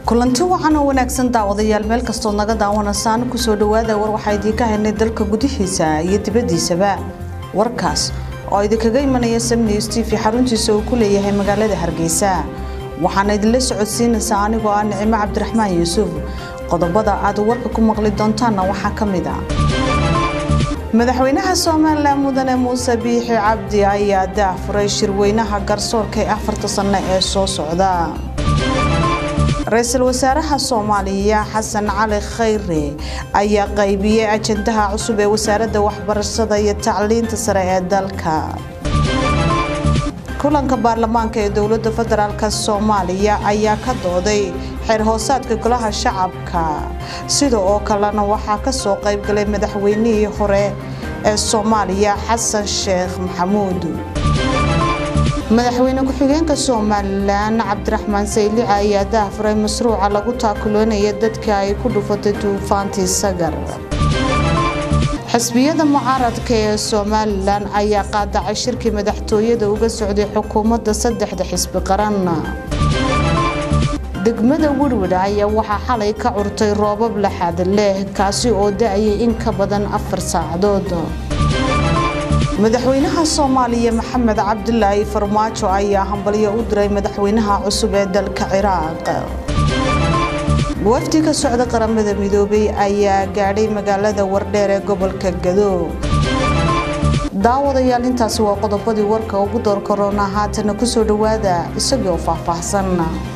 kulanti wacan oo wanaagsan daawadayaal meel kasto naga daawanaysan ku soo dhawaada war waxa idin ka haynay dalka gudihiisa iyo dibadiisaba warkaas oo idinkaga imanaya News TV xaruntiisa oo ku leeyahay magaalada Hargeysa waxaan idin la socodsiinaysaa anigoo ah Nicimo Cabdiraxmaan Yuusuf qodobada aad warka ku maqli doontaan waxa kamid ah madaxweynaha Soomaaliland Mudane Muuse Biixi Cabdi ayaa daahfuray shirweynaha garsoorka 4 sano ee soo socda رئيس الوزراء الصومالية حسن علي خيري أي قيبية أجندها عصوبة وزارة وحبرشة التعليم تسرع دالكا كلن كبرلمان كدولة فدرالك الصومالية أي كدودي حرهوسات كلها شعبك سيدو أوكلنا وحاك سوق قيب قلي مدحويني خوري الصومالية حسن الشيخ محمود مدحوينه ku-xigeenka Soomaaliland Cabdiraxmaan Sayli ayaa daahfuray mashruuca lagu taakuloonaya dadka ay ku dhufatay duufaantii Sagar xisbiyada mucaaradka ee Soomaaliland ayaa qaadacay shirki madaxtooyada uga socday xukuumadda saddexda xisbi qaran degmada Woodward ayaa waxa xalay ka curtay roobab laxaad leh kaasi oo da'ayay in ka badan 4 saacadood madaxweynaha Soomaaliya Maxamed Cabdullaahi Farmaajo ayaa hambalyo u diray madaxweynaha cusub ee dalka Ciraaq wafdi ka socda qaramada midoobay ayaa gaadhay magaalada Wardheer ee gobolka Gado daawadayaal intaas waa qodobadii warka ugu door corona haatan ku soo dhawaada isagoo faahfaahsan